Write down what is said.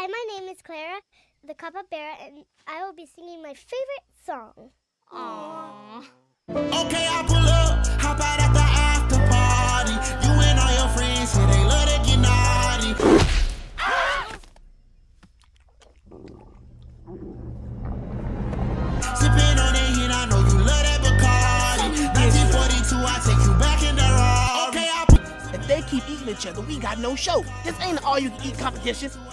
Hi, my name is Clara, the capybara, and I will be singing my favorite song. Aww. Okay, I pull up, hop out at the after party. You and all your friends here, they love to get naughty. Sipping on that hit, I know you love that Bacardi. 1942, I take you back in the raw. Okay, If they keep eating each other, we got no show. This ain't an all-you-can-eat competition.